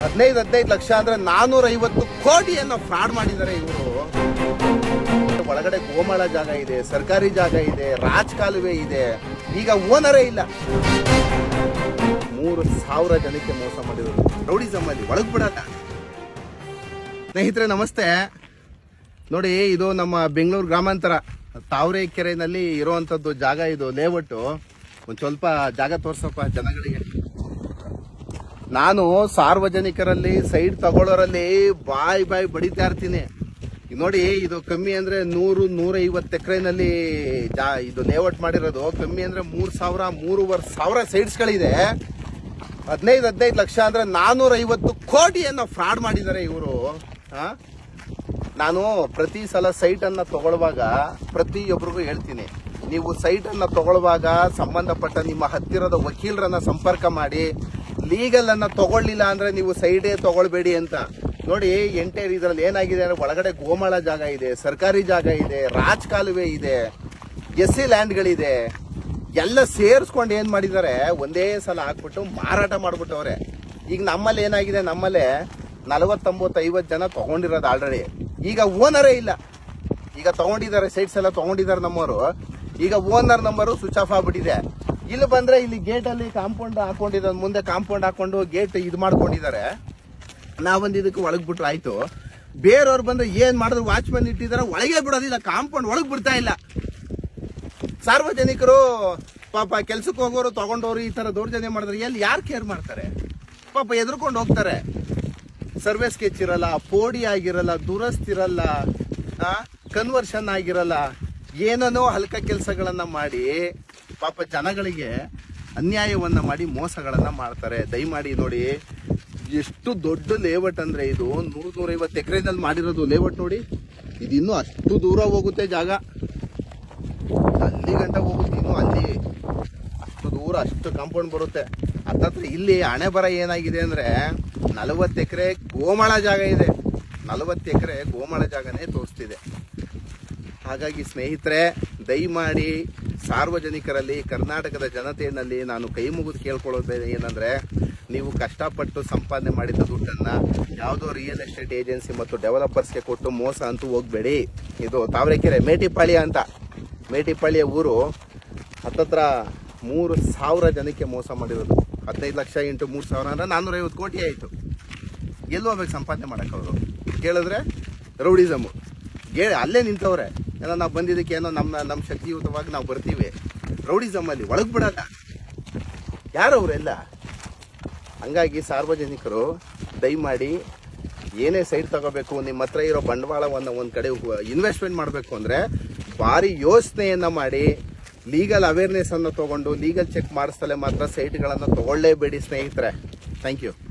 15 ಲಕ್ಷ ಅಂದ್ರೆ 450 ಕೋಟಿಯನ್ನು ಫ್ರಾಡ್ ಮಾಡಿದ್ದಾರೆ ಇವರು. ಒಳಗಡೆ ಗೋಮಾಳ ಜಾಗ ಇದೆ, ಸರ್ಕಾರಿ ಜಾಗ ಇದೆ, ರಾಜಕಾಲುವೆ ಇದೆ, ಈಗ ಓನರೇ ಇಲ್ಲ. 3,000 ಜನಕ್ಕೆ ಮೋಸ ಮಾಡಿದ್ರು. ರೌಡಿಸಮ್ ಅಲ್ಲಿ ಒಳಗ್ ಬಿಡಲ್ಲ. ಸ್ನೇಹಿತರೆ ನಮಸ್ತೆ. ನೋಡಿ, ಇದು ನಮ್ಮ ಬೆಂಗಳೂರು ಗ್ರಾಮಾಂತರ ತಾವರೆಕೆರೆನಲ್ಲಿ ಇರುವಂತದ್ದು ಜಾಗ. ಇದು ಲೇಔಟ್. ಒಂದ್ ಸ್ವಲ್ಪ ಜಾಗ ತೋರ್ಸಪ್ಪ ಜನಗಳಿಗೆ. ನಾನು ಸಾರ್ವಜನಿಕರಲ್ಲಿ ಸೈಡ್ ತಗೊಳ್ಳೋರಲ್ಲಿ ಬಾಯ್ ಬಡಿತಾ ಇರ್ತೀನಿ. ನೋಡಿ, ಇದು ಕಮ್ಮಿ ಅಂದ್ರೆ 100-150 ಎಕರೆನಲ್ಲಿ ಇದು ಲೇಔಟ್ ಮಾಡಿರೋದು. ಕಮ್ಮಿ ಅಂದ್ರೆ 3,000-3,500 ಸೈಟ್ಸ್ ಗಳಿದೆ. 15 ಲಕ್ಷ ಅಂದ್ರೆ 450 ಕೋಟಿಯನ್ನು ಫ್ರಾಡ್ ಮಾಡಿದ್ದಾರೆ ಇವರು. ನಾನು ಪ್ರತಿ ಸಲ ಸೈಟ್ ಅನ್ನ ತಗೊಳ್ಳುವಾಗ ಪ್ರತಿಯೊಬ್ಬರಿಗೂ ಹೇಳ್ತೀನಿ, ನೀವು ಸೈಟ್ ಅನ್ನ ತಗೊಳ್ಳುವಾಗ ಸಂಬಂಧಪಟ್ಟ ನಿಮ್ಮ ಹತ್ತಿರದ ವಕೀಲರನ್ನ ಸಂಪರ್ಕ ಮಾಡಿ. ಲೀಗಲ್ ಅನ್ನ ತಗೊಳ್ಳಿಲ್ಲ ಅಂದ್ರೆ ನೀವು ಸೈಡೇ ತಗೊಳ್ಬೇಡಿ ಅಂತ. ನೋಡಿ, ಎಂಟೈರ್ ಇದ್ರಲ್ಲಿ ಏನಾಗಿದೆ ಅಂದ್ರೆ ಒಳಗಡೆ ಗೋಮಾಳ ಜಾಗ ಇದೆ, ಸರ್ಕಾರಿ ಜಾಗ ಇದೆ, ರಾಜಕಾಲುವೆ ಇದೆ, ಎಸ್ಸಿ ಲ್ಯಾಂಡ್ಗಳಿದೆ. ಎಲ್ಲ ಸೇರಿಸ್ಕೊಂಡು ಏನ್ ಮಾಡಿದ್ದಾರೆ, ಒಂದೇ ಸಲ ಹಾಕ್ಬಿಟ್ಟು ಮಾರಾಟ ಮಾಡ್ಬಿಟ್ಟವ್ರೆ. ಈಗ ನಮ್ಮಲ್ಲಿ ಏನಾಗಿದೆ, ನಮ್ಮಲ್ಲೇ 40-50 ಜನ ತಗೊಂಡಿರೋದು ಆಲ್ರೆಡಿ. ಈಗ ಓನರೇ ಇಲ್ಲ. ಈಗ ತಗೊಂಡಿದ್ದಾರೆ, ಸೈಟ್ಸ್ ಎಲ್ಲ ತಗೊಂಡಿದ್ದಾರೆ ನಮ್ಮವರು. ಈಗ ಓನರ್ ನಂಬರು ಸ್ವಿಚ್ ಆಫ್ ಆಗ್ಬಿಟ್ಟಿದೆ. ಇಲ್ಲಿ ಬಂದ್ರೆ ಇಲ್ಲಿ ಗೇಟ್ ಅಲ್ಲಿ ಕಾಂಪೌಂಡ್ ಹಾಕೊಂಡಿದ್ದಾರೆ, ಮುಂದೆ ಕಾಂಪೌಂಡ್ ಹಾಕೊಂಡು ಗೇಟ್ ಇದು ಮಾಡ್ಕೊಂಡಿದ್ದಾರೆ. ನಾವೊಂದು ಇದಕ್ಕೆ ಒಳಗ್ ಬಿಟ್ರು ಆಯ್ತು. ಬೇರೆಯವ್ರು ಬಂದ್ರೆ ಏನ್ ಮಾಡಿದ್ರು, ವಾಚ್ಮನ್ ಇಟ್ಟಿದ್ದಾರೆ, ಒಳಗೆ ಬಿಡೋದಿಲ್ಲ, ಕಾಂಪೌಂಡ್ ಒಳಗ್ ಬಿಡ್ತಾ ಇಲ್ಲ. ಸಾರ್ವಜನಿಕರು ಪಾಪ ಕೆಲ್ಸಕ್ಕೆ ಹೋಗೋರು ತಗೊಂಡವ್ರು ಈ ತರ ದೌರ್ಜನ್ಯ ಮಾಡಿದ್ರೆ ಎಲ್ಲಿ ಯಾರು ಕೇರ್ ಮಾಡ್ತಾರೆ? ಪಾಪ ಎದ್ರುಕೊಂಡು ಹೋಗ್ತಾರೆ. ಸರ್ವೆ ಸ್ಕೆಚ್ ಇರಲ್ಲ, ಪೋಡಿ ಆಗಿರಲ್ಲ, ದುರಸ್ತಿರಲ್ಲ, ಕನ್ವರ್ಷನ್ ಆಗಿರಲ್ಲ, ಏನೋ ಹಲ್ಕ ಕೆಲಸಗಳನ್ನ ಮಾಡಿ ಪಾಪ ಜನಗಳಿಗೆ ಅನ್ಯಾಯವನ್ನ ಮಾಡಿ ಮೋಸಗಳನ್ನ ಮಾಡ್ತಾರೆ. ದಯಮಾಡಿ ನೋಡಿ, ಎಷ್ಟು ದೊಡ್ಡ ಲೇಔಟ್ ಅಂದ್ರೆ ಇದು 100-150 ಎಕರೆನಲ್ಲಿ ಮಾಡಿರೋದು ಲೇಔಟ್. ನೋಡಿ, ಇದು ಇನ್ನೂ ಅಷ್ಟು ದೂರ ಹೋಗುತ್ತೆ ಜಾಗ, ಅಲ್ಲಿ ಗಂಟ ಹೋಗುತ್ತೆ. ಇನ್ನು ಅಲ್ಲಿ ಅಷ್ಟು ದೂರ ಅಷ್ಟು ಕಾಂಪೌಂಡ್ ಬರುತ್ತೆ. ಹತ್ತತ್ರ ಇಲ್ಲಿ ಹಣೆ ಬರ ಏನಾಗಿದೆ ಅಂದ್ರೆ 40 ಎಕರೆ ಗೋಮಾಳ ಜಾಗ ಇದೆ. 40 ಎಕರೆ ಗೋಮಾಳ ಜಾಗನೇ ತೋರಿಸ್ತಿದೆ. ಹಾಗಾಗಿ ಸ್ನೇಹಿತರೆ, ದಯಮಾಡಿ ಸಾರ್ವಜನಿಕರಲ್ಲಿ, ಕರ್ನಾಟಕದ ಜನತೆಯಲ್ಲಿ ನಾನು ಕೈ ಮುಗಿದು ಕೇಳ್ಕೊಳ್ಳೋದು ಏನಂದ್ರೆ, ನೀವು ಕಷ್ಟಪಟ್ಟು ಸಂಪಾದನೆ ಮಾಡಿದ ದುಡ್ಡನ್ನ ಯಾವುದೋ ರಿಯಲ್ ಎಸ್ಟೇಟ್ ಏಜೆನ್ಸಿ ಮತ್ತು ಡೆವಲಪರ್ಸ್ಗೆ ಕೊಟ್ಟು ಮೋಸ ಅಂತೂ ಹೋಗ್ಬೇಡಿ. ಇದು ತಾವರೆಕೆರೆ ಮೇಟಿಪಾಳ್ಯ ಅಂತ, ಮೇಟಿಪಾಳ್ಯ ಊರು. ಹತ್ತತ್ರ 3,000 ಜನಕ್ಕೆ ಮೋಸ ಮಾಡಿರೋದು. 15 ಲಕ್ಷ ಇಂಟು 3,000 ಅಂದ್ರೆ 450 ಕೋಟಿ ಆಯಿತು. ಎಲ್ಲಿ ಹೋಗ್ಬೇಕು ಸಂಪಾದನೆ ಮಾಡಕ್ಕೆ? ಅವರು ಕೇಳಿದ್ರೆ ರೌಡಿಸಮು ಅಲ್ಲೇ ನಿಂತವ್ರೆ. ಏನೋ ನಾವು ಬಂದಿದ್ದಕ್ಕೆ ಏನೋ ನಮ್ಮ ಶಕ್ತಿಯುತವಾಗಿ ನಾವು ಬರ್ತೀವಿ. ರೌಡಿಸಮ್ ಅಲ್ಲಿ ಒಳಗ್ ಬಿಡಲ್ಲ ಯಾರು ಅವರೆಲ್ಲ. ಹಂಗಾಗಿ ಸಾರ್ವಜನಿಕರು ದಯಮಾಡಿ ಏನೇ ಸೈಟ್ ತಗೋಬೇಕು, ನಿಮ್ಮ ಹತ್ರ ಇರೋ ಬಂಡವಾಳವನ್ನು ಒಂದ್ ಕಡೆ ಇನ್ವೆಸ್ಟ್ಮೆಂಟ್ ಮಾಡಬೇಕು ಅಂದ್ರೆ ಭಾರಿ ಯೋಚನೆಯನ್ನ ಮಾಡಿ, ಲೀಗಲ್ ಅವೇರ್ನೆಸ್ ಅನ್ನು ತಗೊಂಡು ಲೀಗಲ್ ಚೆಕ್ ಮಾಡಿಸ್ತಲೇ ಮಾತ್ರ ಸೈಟ್ಗಳನ್ನು ತಗೊಳ್ಳೇಬೇಡಿ ಸ್ನೇಹಿತರೆ. Thank you.